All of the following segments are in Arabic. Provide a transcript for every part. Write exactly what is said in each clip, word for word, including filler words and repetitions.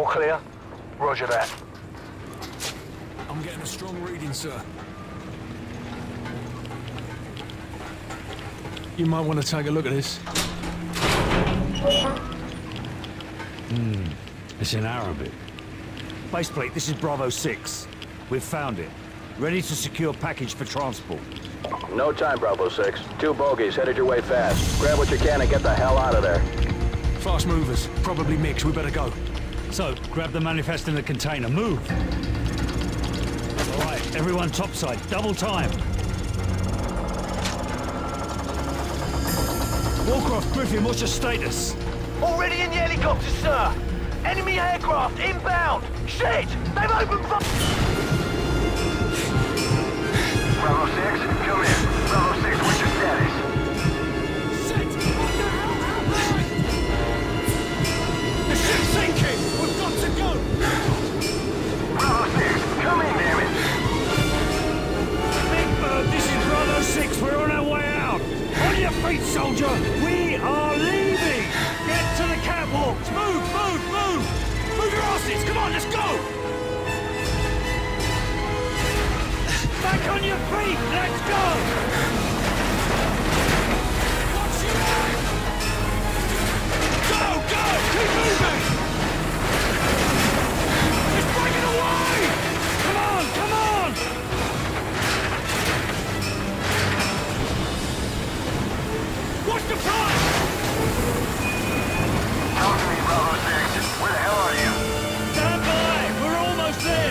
clear? Roger that. I'm getting a strong reading, sir. You might want to take a look at this. Hmm. It's in Arabic. Baseplate, this is Bravo six. We've found it. Ready to secure package for transport. No time, Bravo six. Two bogies headed your way fast. Grab what you can and get the hell out of there. Fast movers. Probably mixed. We better go. So, grab the manifest in the container. Move! All right, everyone topside. Double time. Warcraft, Griffin, what's your status? Already in the helicopter, sir! Enemy aircraft inbound! Shit! They've opened fire! Bravo six, come in. Bravo six, what's your status? Shit! What the hell happened? The ship's sinking! We've got to go! Bravo six, come in, damn it! Big Bird, this is Bravo six. We're on our way out. On your feet, soldier! We are leaving! Get to the catwalks! Move, move, move! Move your asses! Come on, let's go! Back on your feet! Let's go! Watch your eye! Go, go! Keep moving! It's breaking away! Come on, come on! What's the plan? Talk to me, Bravo six. Where the hell are you? Stand by! We're almost there!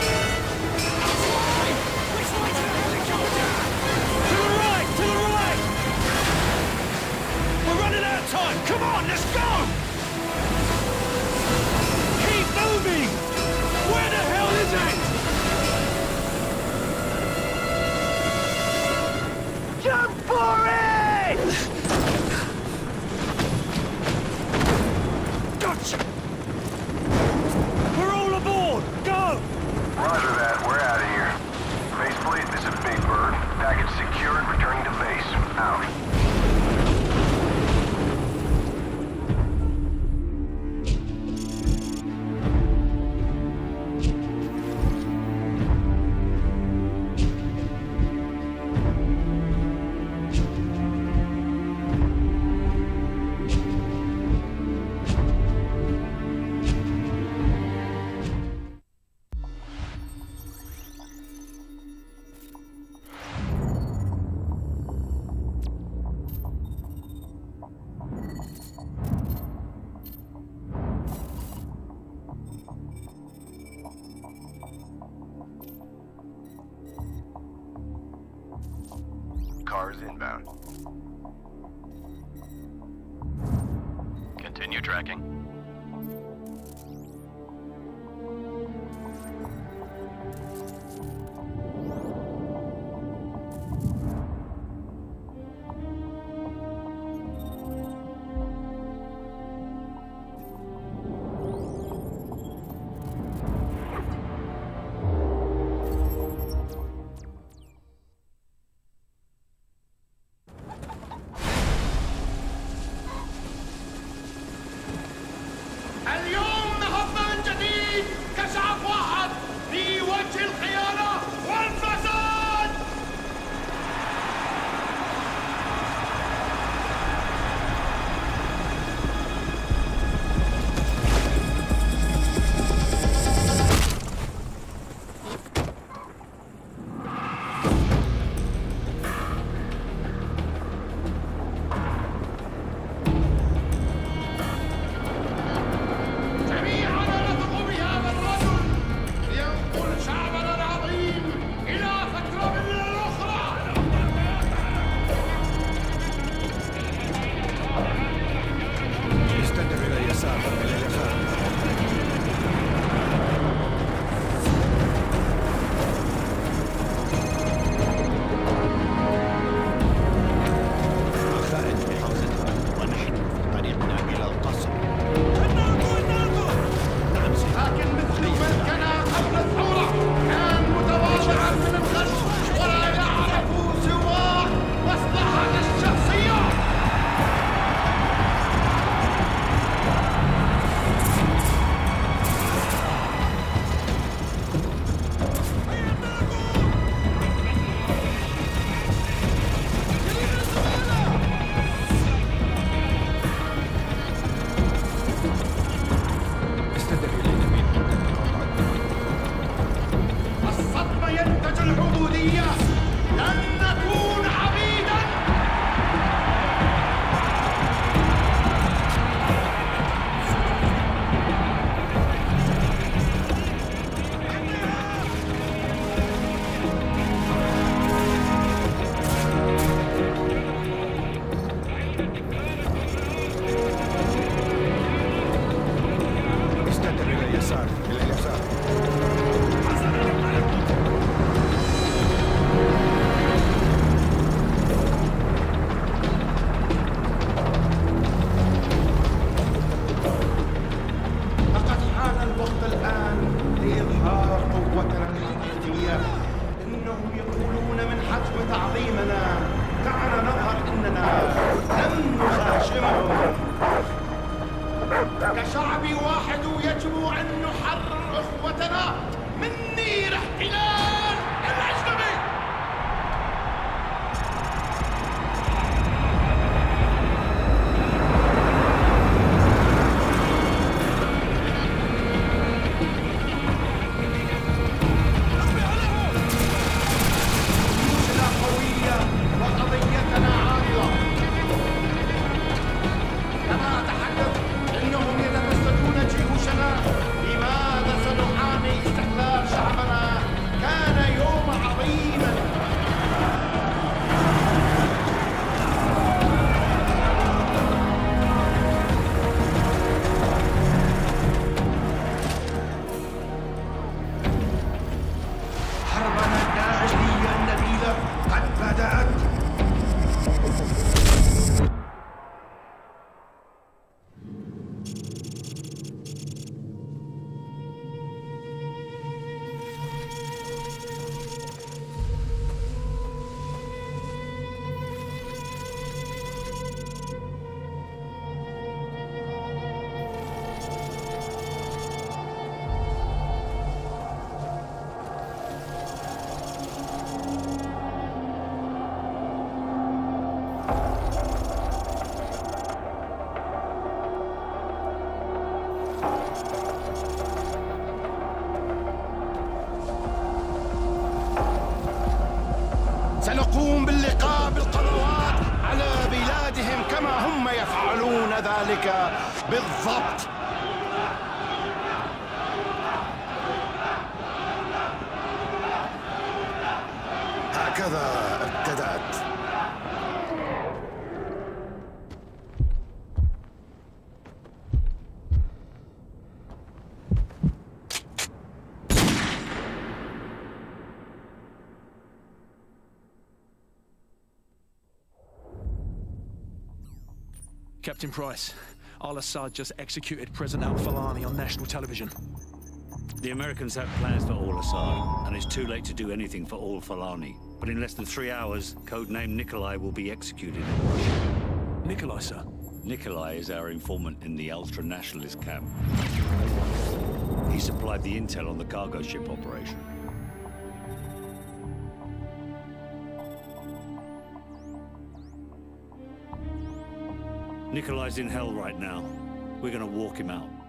To the right! To the right! We're running out of time! Come on, let's go! Keep moving! Where the hell is it? Jump for it! Gotcha! We're all aboard! Go! Roger that, we're out of here. Faceplate, this is Big Bird. Package secured, returning to base. Out. Cars inbound. Continue tracking. اليوم نهضنا من جديد كشعب واحد في وجه الخيانة والفساد. جميعنا نثق بهذا الرجل لينقل شعبنا كشعب واحد يجب أن نحرر إخوتنا من نير احتلال الأجنبي. جيوشنا قوية وقضيتنا عارضة. كما أتحدث إنهم يتمسكون جيوشنا. لماذا سنحامي استقلال شعبنا؟ كان يوم عظيما. حربنا الداخلية النبيلة قد بدأت. سنقوم باللقاء بالقنوات على بلادهم كما هم يفعلون ذلك بالضبط. هكذا ابتدأت. Captain Price, Al-Assad just executed President Al-Falani on national television. The Americans have plans for Al-Assad, and it's too late to do anything for Al-Falani. But in less than three hours, codename Nikolai will be executed. Nikolai, sir? Nikolai is our informant in the ultra-nationalist camp. He supplied the intel on the cargo ship operation. Nikolai's in hell right now. We're gonna walk him out.